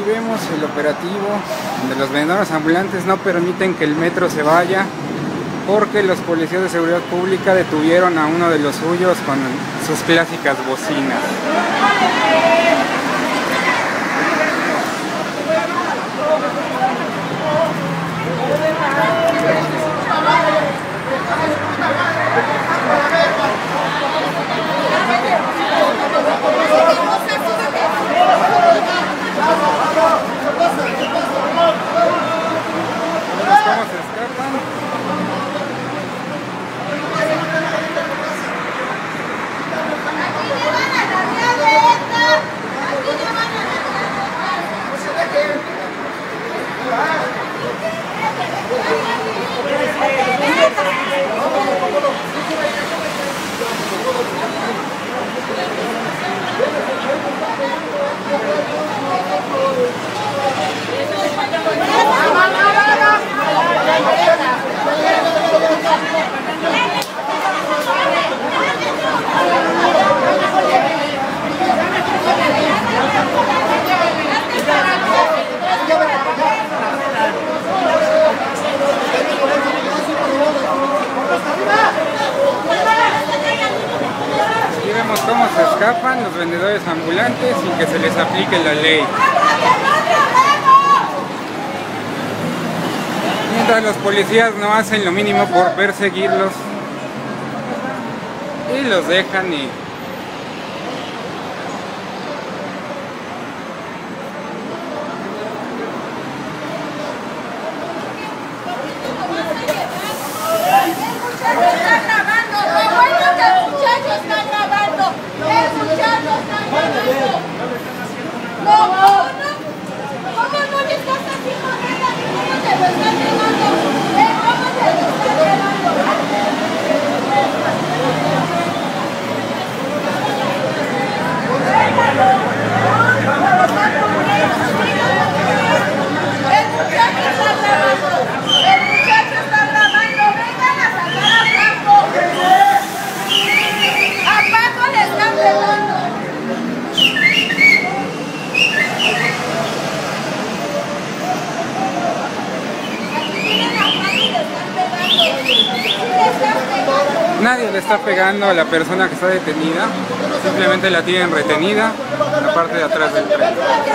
vemos el operativo donde los vendedores ambulantes no permiten que el metro se vaya porque los policías de seguridad pública detuvieron a uno de los suyos con sus clásicas bocinas. ¿Cómo se escapan? Aquí vemos cómo se escapan los vendedores ambulantes sin que se les aplique la ley. Mientras los policías no hacen lo mínimo por perseguirlos y los dejan y nadie le está pegando a la persona que está detenida, simplemente la tienen retenida en la parte de atrás del tren.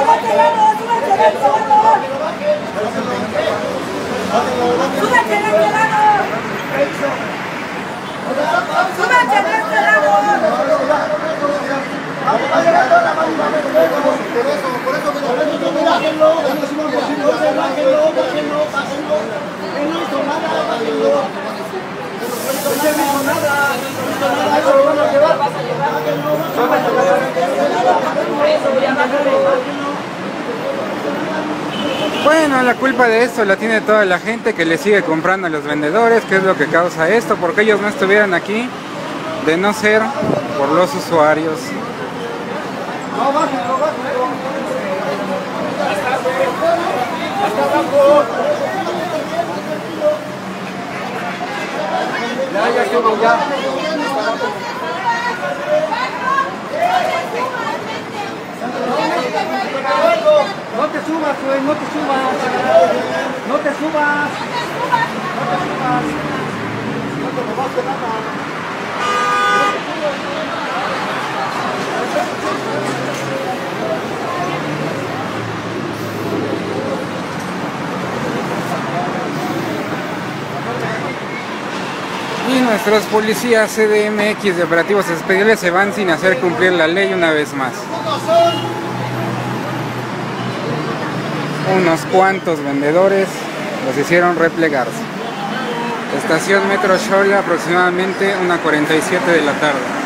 Bueno, la culpa de esto la tiene toda la gente que le sigue comprando a los vendedores, que es lo que causa esto, porque ellos no estuvieran aquí de no ser por los usuarios. Ya estuvo, ya. No te subas, güey, no te subas. No te subas. No te subas. No te robaste nada. Y nuestros policías CDMX de operativos especiales se van sin hacer cumplir la ley una vez más. Unos cuantos vendedores los hicieron replegarse. Estación Metro Xola, aproximadamente 1:47 de la tarde.